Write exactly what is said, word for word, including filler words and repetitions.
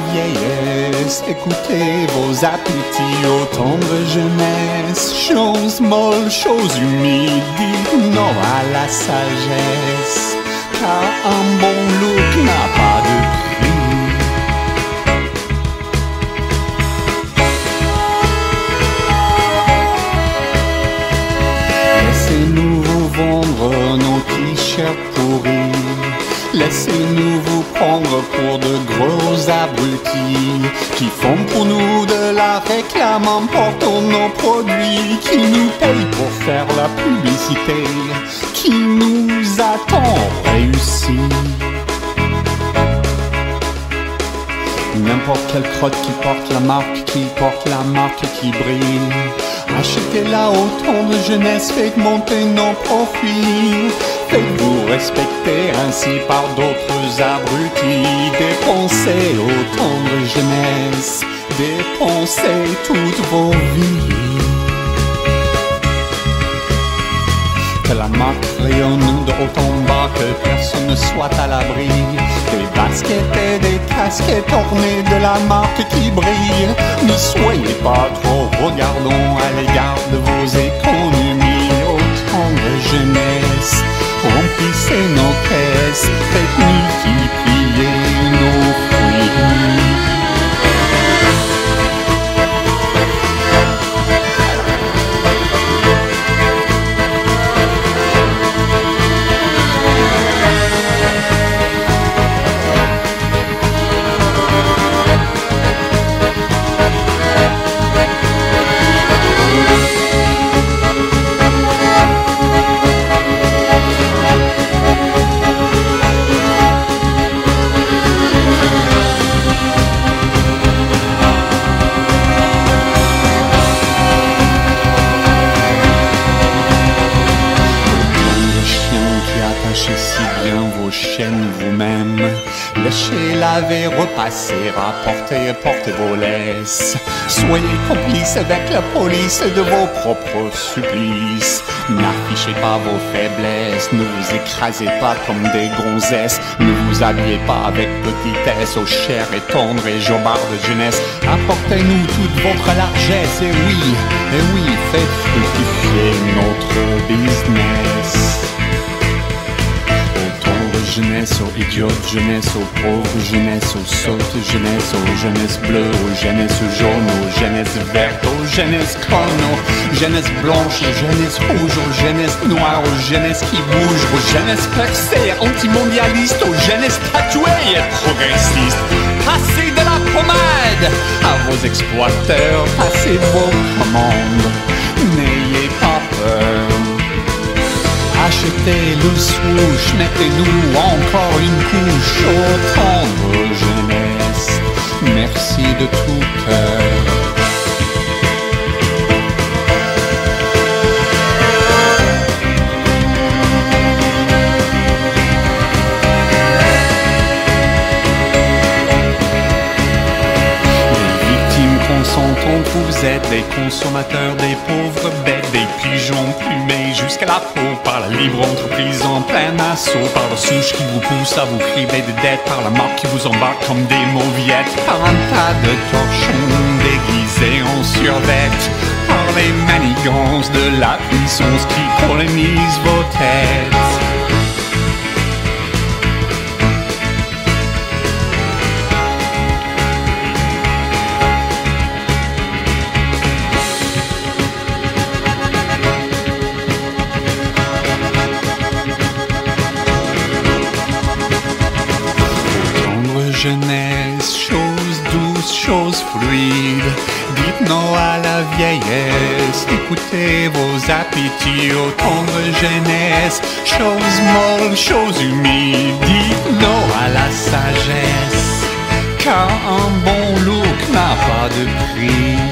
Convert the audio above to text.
vieillesse, écoutez vos appétits aux tendre jeunesse. Choses molles, choses humides, dites non à la sagesse, car un bon look n'a pas de prix. Laissez-nous vous vendre nos t-shirts pourris. Laissez-nous vous prendre pour de gros abrutis qui font pour nous de la réclame en portant nos produits, qui nous payent pour faire la publicité, qui nous attend réussi. N'importe quelle crotte qui porte la marque, qui porte la marque qui brille. Achetez-la autant de jeunesse, faites monter nos profits. Faites-vous respecter ainsi par d'autres abrutis. Dépensez autant de jeunesse, dépensez toutes vos vies. Que la marque rayonne de haut en bas, que personne ne soit à l'abri. Des baskets et des casquettes ornées de la marque qui brille. Ne soyez pas trop regardants à l'égard de vos économies. Autant de jeunesse, remplissez nos caisses, faites multiplier nos fruits. Attachez si bien vos chaînes vous-même. Léchez, lavez, repassez, rapportez et portez vos laisses. Soyez complices avec la police de vos propres supplices. N'affichez pas vos faiblesses, ne vous écrasez pas comme des gonzesses. Ne vous habillez pas avec petitesse aux chairs et tendres et jobards de jeunesse. Apportez-nous toute votre largesse, et oui, et oui, faites fructifier notre business. Jeunesse, aux idiotes, jeunesse, aux pauvres, jeunesse, aux sottes, jeunesse, aux jeunesses bleues, aux jeunesses jaunes, aux jeunesses vertes, aux jeunesses connes, aux jeunesses blanches, aux jeunesses rouges, aux jeunesses noires, aux jeunesses qui bougent, aux jeunesses percées, antimondialistes, aux jeunesses tatouées et progressistes. Passez de la pommade à vos exploiteurs, passez vos commandes, n'ayez pas peur. Achetez le swoosh, mettez-nous encore une couche. Ô tendre jeunesse, merci de tout cœur. Les victimes consentantes, vous êtes des consommateurs, des pauvres bêtes, des pigeons plumés jusqu'à la peau par la libre entreprise en plein assaut, par le souche qui vous pousse à vous criber de dettes, par la marque qui vous embarque comme des mauviettes, par un tas de torchons déguisés en survêtes, par les manigances de la puissance qui colonise vos têtes. Jeunesse, choses douces, choses fluides, dites non à la vieillesse, écoutez vos appétits aux tendre jeunesse. Choses molles, choses humides, dites non à la sagesse, car un bon look n'a pas de prix.